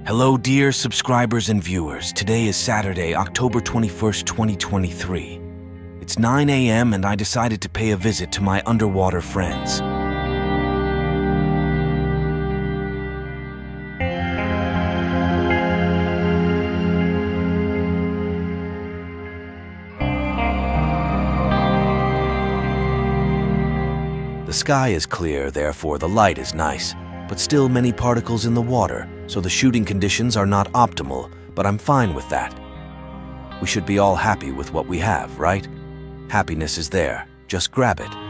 Hello dear subscribers and viewers. Today is Saturday, October 21st, 2023. It's 9 a.m. and I decided to pay a visit to my underwater friends. The sky is clear, therefore the light is nice, but still many particles in the water, so the shooting conditions are not optimal, but I'm fine with that. We should be all happy with what we have, right? Happiness is there, just grab it.